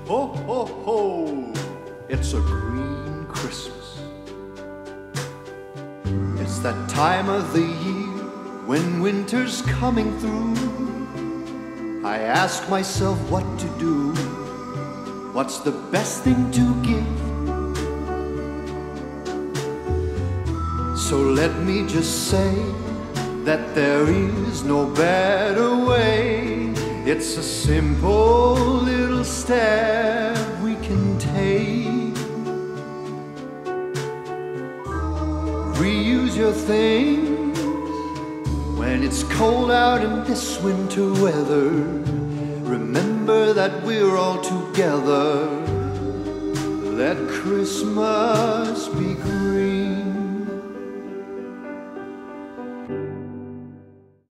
Ho, ho, ho! It's a green Christmas. It's that time of the year when winter's coming through. I ask myself what to do. What's the best thing to give? So let me just say that there is no better way. It's a simple little step we can take. Reuse your things when it's cold out in this winter weather. Remember that we're all together. Let Christmas be green.